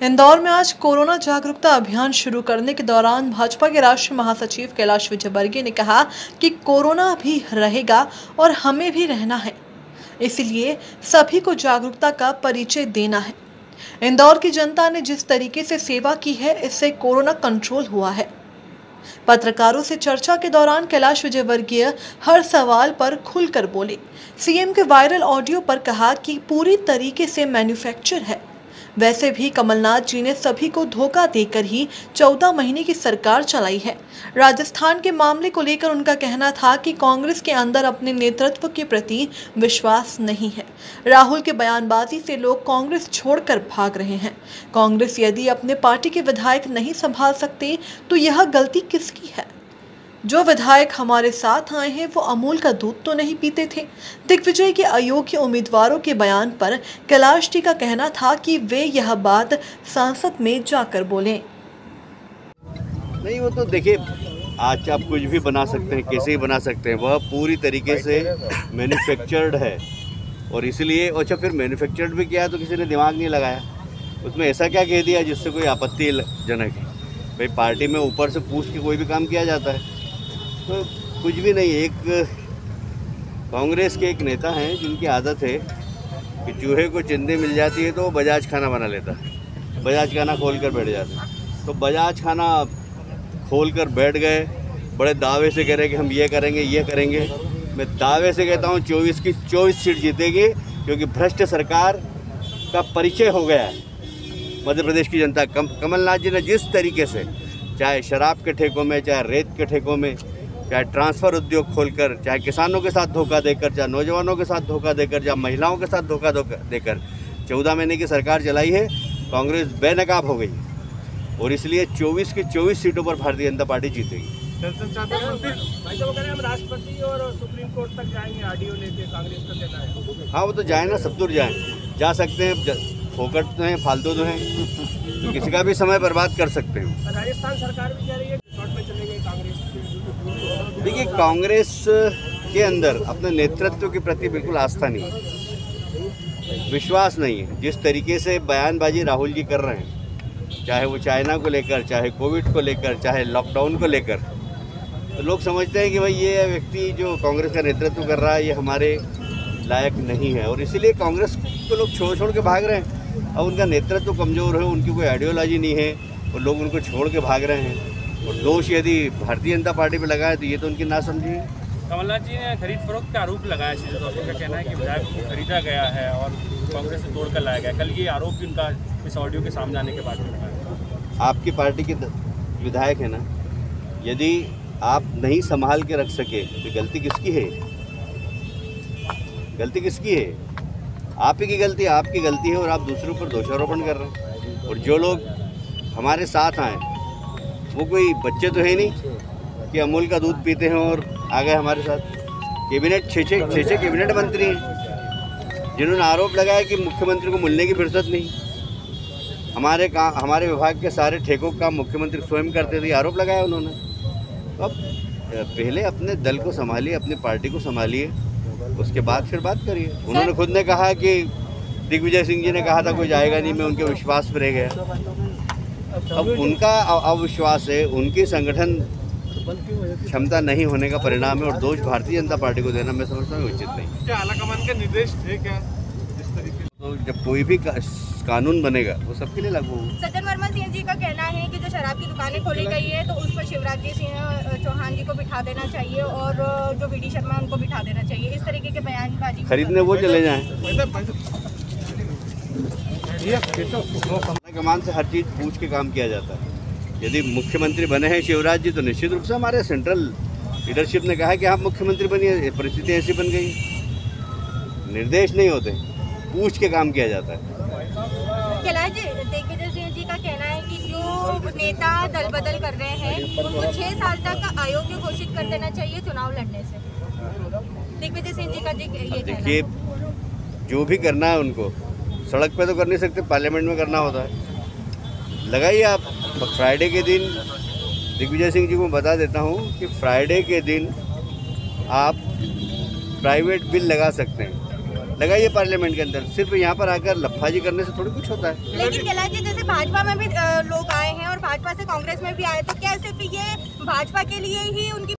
इंदौर में आज कोरोना जागरूकता अभियान शुरू करने के दौरान भाजपा के राष्ट्रीय महासचिव कैलाश विजयवर्गीय ने कहा कि कोरोना भी रहेगा और हमें भी रहना है, इसलिए सभी को जागरूकता का परिचय देना है। इंदौर की जनता ने जिस तरीके से सेवा की है, इससे कोरोना कंट्रोल हुआ है। पत्रकारों से चर्चा के दौरान कैलाश विजयवर्गीय हर सवाल पर खुलकर बोले। सीएम के वायरल ऑडियो पर कहा कि पूरी तरीके से मैन्युफैक्चर है। वैसे भी कमलनाथ जी ने सभी को धोखा देकर ही 14 महीने की सरकार चलाई है। राजस्थान के मामले को लेकर उनका कहना था कि कांग्रेस के अंदर अपने नेतृत्व के प्रति विश्वास नहीं है। राहुल के बयानबाजी से लोग कांग्रेस छोड़कर भाग रहे हैं। कांग्रेस यदि अपने पार्टी के विधायक नहीं संभाल सकते तो यह गलती किसकी है? जो विधायक हमारे साथ आए हैं वो अमूल का दूध तो नहीं पीते थे। दिग्विजय के अयोग्य उम्मीदवारों के बयान पर कैलाश जी का कहना था कि वे यह बात संसद में जाकर बोलें। नहीं, वो तो देखिए, आज आप कुछ भी बना सकते हैं, कैसे ही बना सकते हैं, वह पूरी तरीके से मैन्युफैक्चर्ड है। और इसलिए अच्छा, फिर मैन्युफैक्चर्ड भी किया तो किसी ने दिमाग नहीं लगाया, उसमें ऐसा क्या कह दिया जिससे कोई आपत्तिजनक है? भाई पार्टी में ऊपर से पूछ के कोई भी काम किया जाता है, तो कुछ भी नहीं। एक कांग्रेस के एक नेता हैं जिनकी आदत है कि चूहे को चिंदी मिल जाती है तो वो बजाज खाना बना लेता है, बजाज खाना खोल कर बैठ जाता है। तो बजाज खाना खोल कर बैठ गए, बड़े दावे से कह रहे कि हम ये करेंगे ये करेंगे। मैं दावे से कहता हूँ 24 की 24 सीट जीतेगी, क्योंकि भ्रष्ट सरकार का परिचय हो गया है मध्य प्रदेश की जनता। कमलनाथ जी ने जिस तरीके से, चाहे शराब के ठेकों में, चाहे रेत के ठेकों में, चाहे ट्रांसफ़र उद्योग खोलकर, चाहे किसानों के साथ धोखा देकर, चाहे नौजवानों के साथ धोखा देकर, चाहे महिलाओं के साथ धोखा देकर 14 महीने की सरकार चलाई है, कांग्रेस बेनकाब हो गई। और इसलिए 24 की 24 सीटों पर भारतीय जनता पार्टी जीतेगी। हम राष्ट्रपति और सुप्रीम कोर्ट तक जाएंगे ऑडियो लेके, कांग्रेस का कहना है। हाँ, वो तो जाए ना, सब दूर जाएँ, जा सकते हैं। फोकट तो हैं, फालतू तो हैं, तो किसी का भी समय बर्बाद कर सकते हैं। राजस्थान सरकार भी कह रही है कि शॉर्ट में चले गई कांग्रेस। देखिए, कांग्रेस के अंदर अपने नेतृत्व के प्रति बिल्कुल आस्था नहीं है, विश्वास नहीं है। जिस तरीके से बयानबाजी राहुल जी कर रहे हैं, चाहे वो चाइना को लेकर, चाहे कोविड को लेकर, चाहे लॉकडाउन को लेकर, तो लोग समझते हैं कि भाई ये व्यक्ति जो कांग्रेस का नेतृत्व कर रहा है ये हमारे लायक नहीं है। और इसीलिए कांग्रेस को लोग छोड़ के भाग रहे हैं। अब उनका नेतृत्व कमज़ोर है, उनकी कोई आइडियोलॉजी नहीं है और लोग उनको छोड़ के भाग रहे हैं। और दोष यदि भारतीय जनता पार्टी पे लगाए तो ये तो उनकी नासमझी है। कमलनाथ जी ने खरीद फरोख्त का आरोप लगाया, का कहना है कि विधायकों को खरीदा गया है और कांग्रेस से तोड़कर लाया गया। कल ये आरोप भी उनका इस ऑडियो के सामने आने के बाद में लगाया। आपकी पार्टी के विधायक है ना, यदि आप नहीं संभाल के रख सके तो गलती किसकी है? गलती किसकी है? आप ही की गलती, आपकी गलती है और आप दूसरों पर दोषारोपण कर रहे हैं। और जो लोग हमारे साथ आए वो कोई बच्चे तो है नहीं कि अमूल का दूध पीते हैं और आ गए हमारे साथ। कैबिनेट छः कैबिनेट मंत्री हैं जिन्होंने आरोप लगाया कि मुख्यमंत्री को मिलने की फुर्सत नहीं। हमारे विभाग के सारे ठेकों का मुख्यमंत्री स्वयं करते थे, आरोप लगाया उन्होंने। अब पहले अपने दल को संभालिए, अपनी पार्टी को संभालिए, उसके बाद फिर बात करिए। उन्होंने खुद ने कहा कि दिग्विजय सिंह जी ने कहा था कोई जाएगा नहीं, मैं उनके विश्वास पर रह गया। अब उनका अविश्वास है, उनकी संगठन क्षमता नहीं होने का परिणाम है और दोष भारतीय जनता पार्टी को देना मैं समझता हूँ उचित नहीं। क्या आलाकमान के निर्देश थे क्या इस तरीके? तो जब कोई भी कानून बनेगा वो सबके लिए लागू होगा। सज्जन वर्मा सिंह जी का कहना है कि जो शराब की दुकानें खोली गई है तो उस पर शिवराज सिंह चौहान जी को बिठा देना चाहिए और जो वीडी शर्मा उनको बिठा देना चाहिए। इस तरीके के बयानबाजी खरीदने वो चले जाएं। कमान से हर चीज़ पूछ के काम किया जाता है। यदि मुख्यमंत्री बने हैं शिवराज जी तो निश्चित रूप से हमारे सेंट्रल लीडरशिप ने कहा है कि आप मुख्यमंत्री बनिए, परिस्थिति ऐसी बन गई। निर्देश नहीं होते, पूछ के काम किया जाता है। कैलाश दिग्विजय सिंह जी का कहना है कि जो नेता दल बदल कर रहे हैं उनको 6 साल तक अयोग्य घोषित कर देना चाहिए चुनाव लड़ने से। दिग्विजय सिंह जी का ये देखिए, जो भी करना है उनको सड़क पे तो कर नहीं सकते, पार्लियामेंट में करना होता है। लगाइए आप फ्राइडे के दिन, दिग्विजय सिंह जी को बता देता हूँ कि फ्राइडे के दिन आप प्राइवेट बिल लगा सकते हैं लगाइए पार्लियामेंट के अंदर। सिर्फ यहाँ पर आकर लफाजी करने से थोड़ी कुछ होता है। लेकिन कैलाश जी जैसे भाजपा में भी लोग आए हैं और भाजपा से कांग्रेस में भी आए, तो क्या सिर्फ ये भाजपा के लिए ही उनकी